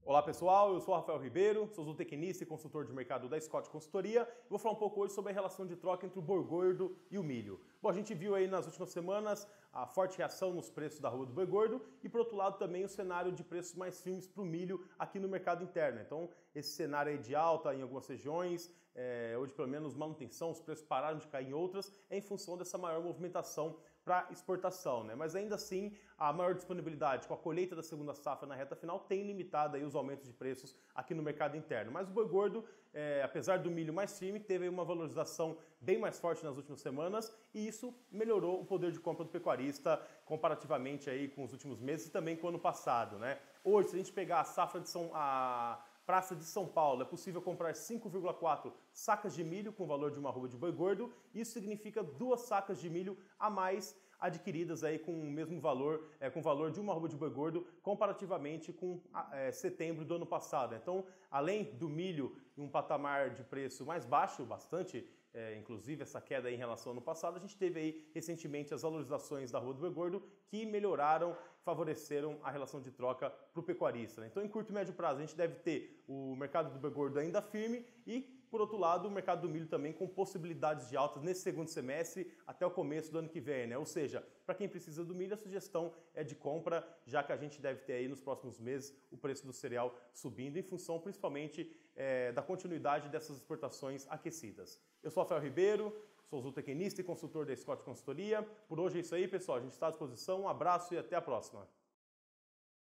Olá pessoal, eu sou o Rafael Ribeiro, sou zootecnista e consultor de mercado da Scott Consultoria. Vou falar um pouco hoje sobre a relação de troca entre o boi gordo e o milho. Bom, a gente viu aí nas últimas semanas a forte reação nos preços da arroba do boi gordo e, por outro lado, também o cenário de preços mais firmes para o milho aqui no mercado interno. Então, esse cenário aí de alta em algumas regiões, hoje pelo menos manutenção, os preços pararam de cair em outras, é em função dessa maior movimentação para exportação, né? Mas ainda assim, a maior disponibilidade com a colheita da segunda safra na reta final tem limitado aí os aumentos de preços aqui no mercado interno. Mas o boi gordo, apesar do milho mais firme, teve uma valorização bem mais forte nas últimas semanas e isso melhorou o poder de compra do pecuarista comparativamente aí com os últimos meses e também com o ano passado, né? Hoje, se a gente pegar a safra de Praça de São Paulo, é possível comprar 5,4 sacas de milho com o valor de uma arroba de boi gordo. Isso significa 2 sacas de milho a mais adquiridas aí com o mesmo valor, com o valor de uma arroba de boi gordo, comparativamente com setembro do ano passado. Então, além do milho em um patamar de preço mais baixo, bastante, inclusive essa queda aí em relação ao ano passado, a gente teve aí recentemente as valorizações da arroba do boi gordo que melhoraram, favoreceram a relação de troca para o pecuarista, né? Então, em curto e médio prazo, a gente deve ter o mercado do boi gordo ainda firme e, por outro lado, o mercado do milho também com possibilidades de altas nesse segundo semestre até o começo do ano que vem, né? Ou seja, para quem precisa do milho, a sugestão é de compra, já que a gente deve ter aí nos próximos meses o preço do cereal subindo, em função principalmente da continuidade dessas exportações aquecidas. Eu sou Rafael Ribeiro, sou zootecnista e consultor da Scott Consultoria. Por hoje é isso aí, pessoal. A gente está à disposição. Um abraço e até a próxima.